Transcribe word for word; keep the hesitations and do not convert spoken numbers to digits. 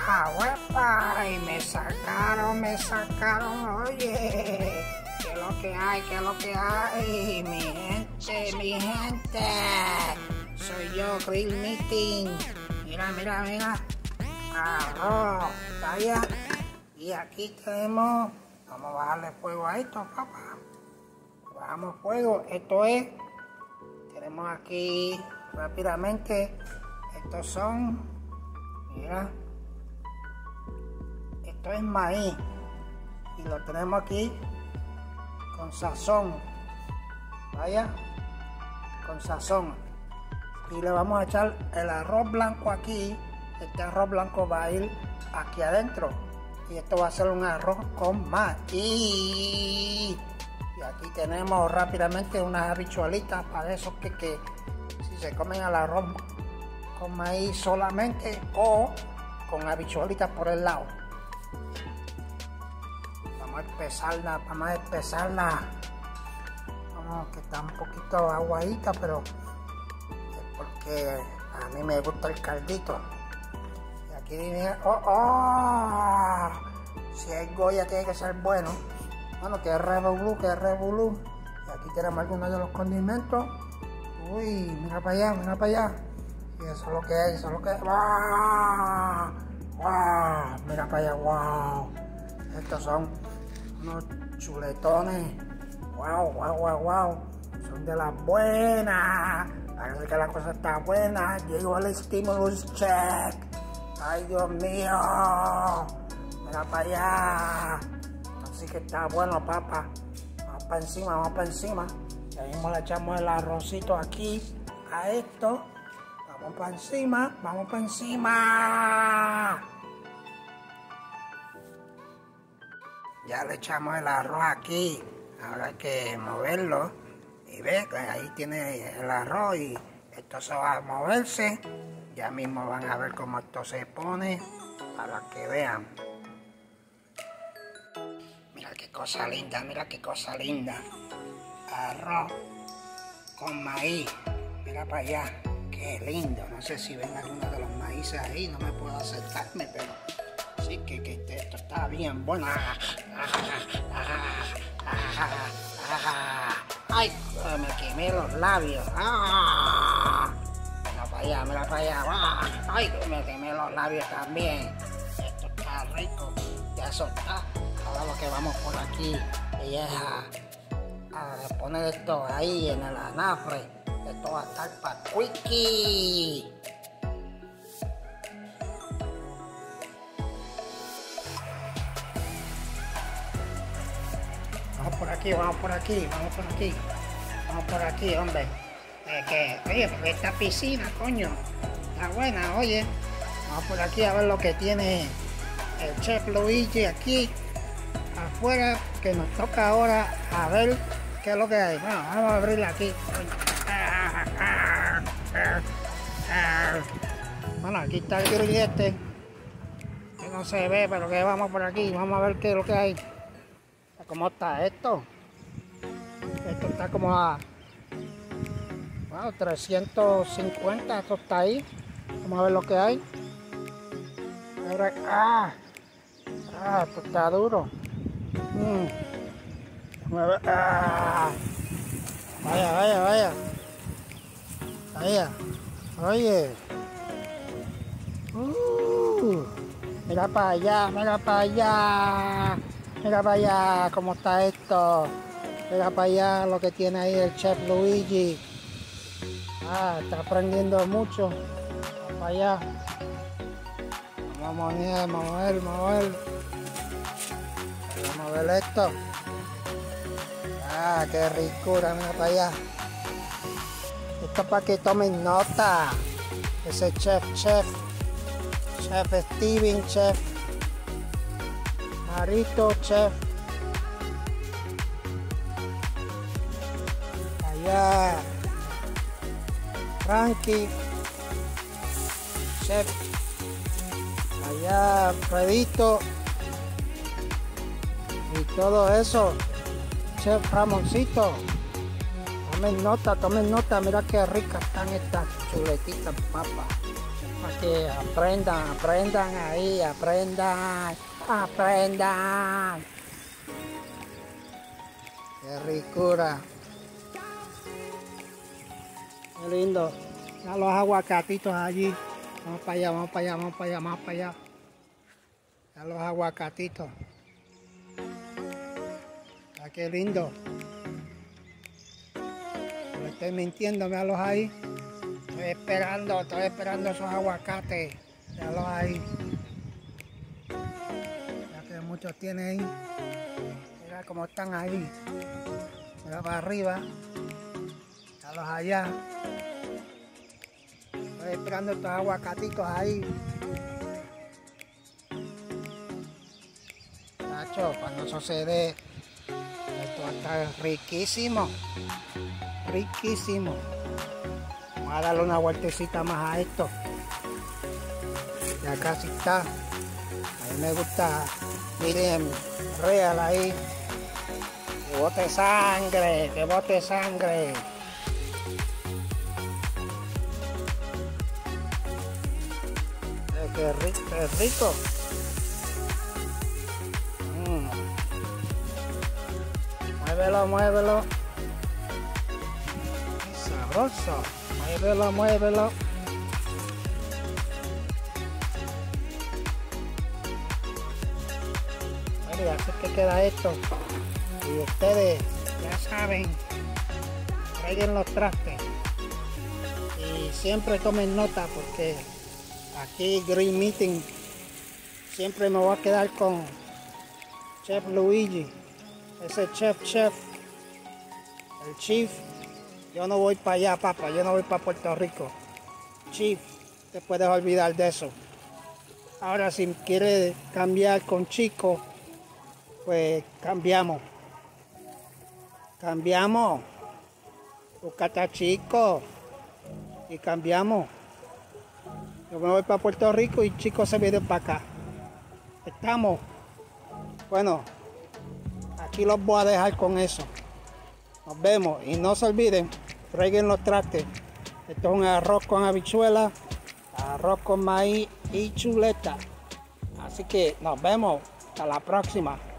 ¡Huepa! ¡Huepa! Y me sacaron, me sacaron, oye. ¿Qué es lo que hay? ¿Qué es lo que hay? Mi gente, mi gente. Soy yo, Grill Meeting. Mira, mira, mira. Arroz, vaya. Y aquí tenemos, vamos a bajarle fuego a esto, papá. Bajamos fuego. Esto es, tenemos aquí rápidamente. Estos son, mira, esto es maíz. Y lo tenemos aquí con sazón. Vaya, con sazón. Y le vamos a echar el arroz blanco aquí. Este arroz blanco va a ir aquí adentro. Y esto va a ser un arroz con maíz. Y aquí tenemos rápidamente unas habichuelitas para esos que, que si se comen el arroz con maíz solamente o con habichuelitas por el lado. Vamos a espesarla, vamos a espesarla. Vamos, que está un poquito aguadita, pero es porque a mí me gusta el caldito. Y aquí viene, oh, oh, si es Goya tiene que ser bueno. Bueno, que es revolú, que es revolú. Y aquí tenemos algunos de los condimentos. Uy, mira para allá, mira para allá. Y eso es lo que es, eso es lo que es. ¡Wow! ¡Wow! Mira para allá, wow. Estos son unos chuletones. ¡Wow, wow, wow, wow! Son de las buenas. Parece que la cosa está buena. Llegó el stimulus check. ¡Ay, Dios mío! Mira para allá. Así que está bueno, papá. Vamos para encima, vamos para encima. Y ahí mismo le echamos el arrocito aquí a esto. Vamos para encima, vamos para encima. Ya le echamos el arroz aquí. Ahora hay que moverlo. Y ve que ahí tiene el arroz y esto se va a moverse. Ya mismo van a ver cómo esto se pone para que vean. Mira qué cosa linda, mira qué cosa linda. Arroz con maíz. Mira para allá. Qué lindo. No sé si ven alguno de los maíces ahí. No me puedo acercarme, pero sí que, que esto está bien bueno. Ay, me quemé los labios. Mira para allá, mira para allá. Ay, me quemé los labios también. Esto está rico. Ya eso está. Ahora lo que vamos por aquí y es a, a poner esto ahí en el anafre. Esto va a estar para Quickie. Vamos por aquí, vamos por aquí, vamos por aquí. Vamos por aquí, hombre. Eh, que, oye, porque esta piscina, coño, está buena, oye. Vamos por aquí a ver lo que tiene el chef Luigi aquí afuera, que nos toca ahora a ver qué es lo que hay. Bueno, vamos a abrirla aquí. Bueno, aquí está el grillete, que no se ve, pero que vamos por aquí, vamos a ver qué es lo que hay. ¿Cómo está esto? Esto está como a wow, trescientos cincuenta, esto está ahí. Vamos a ver lo que hay. Ah, ah, esto está duro. Mm. Ah. Vaya, vaya, vaya. Vaya. Oye. Uh. Mira para allá, mira para allá. Mira para allá cómo está esto. Mira para allá lo que tiene ahí el chef Luigi. Ah, está aprendiendo mucho. Vamos para allá. Vamos a ver, vamos a ver, vamos a ver. Vamos a ver esto. Ah, qué ricura, mira para allá. Esto es para que tomen nota. Ese chef, chef. Chef Steven, chef. Marito, chef. Allá. Frankie. Chef. Allá, Alfredito. Y todo eso. Chef Ramoncito. Tomen nota, tomen nota. Mira qué ricas están estas chuletitas, papá. que aprendan, aprendan ahí, aprendan, aprendan. Qué ricura. Qué lindo. Ya los aguacatitos allí. Vamos para allá, vamos para allá, vamos para allá, vamos para allá. Ya los aguacatitos. Ya qué lindo. No estoy mintiendo, véalos ahí. Estoy esperando, estoy esperando esos aguacates. Véalos ahí. Ya que muchos tienen ahí. Mira cómo están ahí. Mira para arriba. Véalos allá. Estoy esperando estos aguacatitos ahí. Nacho, cuando eso se dé, esto va a estar riquísimo. Riquísimo. Vamos a darle una vueltecita más a esto. Ya casi está. A mí me gusta, miren, real ahí. Que bote sangre, que bote sangre. Qué rico, qué rico. Mm. Muévelo, muévelo. Qué sabroso. Muévelo, muévelo. Bueno, así que queda esto. Y ustedes ya saben, traigan los trastes. Y siempre tomen nota porque aquí Green Meeting siempre me voy a quedar con Chef Luigi, ese chef chef, el chief. Yo no voy para allá, papá, yo no voy para Puerto Rico. Chief, te puedes olvidar de eso. Ahora si quiere cambiar con Chico, pues cambiamos. Cambiamos. Búscate a Chico y cambiamos. Yo me voy para Puerto Rico y Chico se viene para acá. Estamos. Bueno, aquí los voy a dejar con eso. Nos vemos y no se olviden, traigan los trastes. Esto es un arroz con habichuela, arroz con maíz y chuleta. Así que nos vemos. Hasta la próxima.